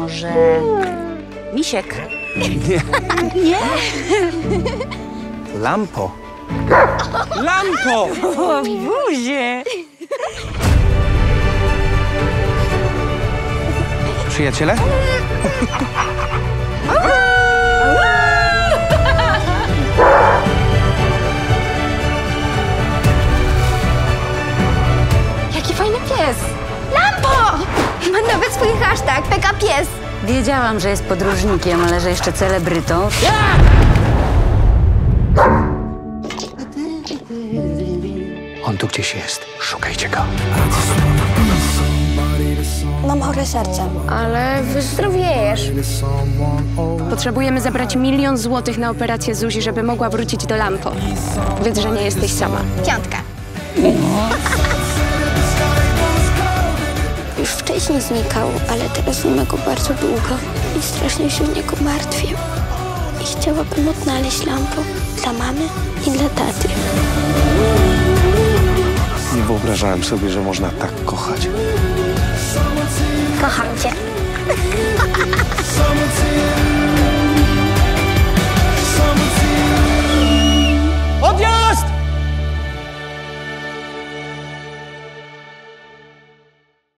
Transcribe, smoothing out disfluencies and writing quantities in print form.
Może... Misiek? Nie. Nie? Lampo. Lampo! O, buzie! Przyjaciele? Jaki fajny pies! Lampo! Ma nawet swój hashtag, PK Pies. Wiedziałam, że jest podróżnikiem, ale że jeszcze celebrytą. On tu gdzieś jest. Szukajcie go. Mam chore serce. Ale wyzdrowiejesz. Potrzebujemy zebrać 1 000 000 złotych na operację Zuzi, żeby mogła wrócić do Lampo. Wiedz, że nie jesteś sama. 5. Już wcześniej znikał, ale teraz nie ma go bardzo długo. I strasznie się o niego martwię. I chciałabym odnaleźć Lampo dla mamy i dla taty. Nie wyobrażałem sobie, że można tak kochać. Kocham cię.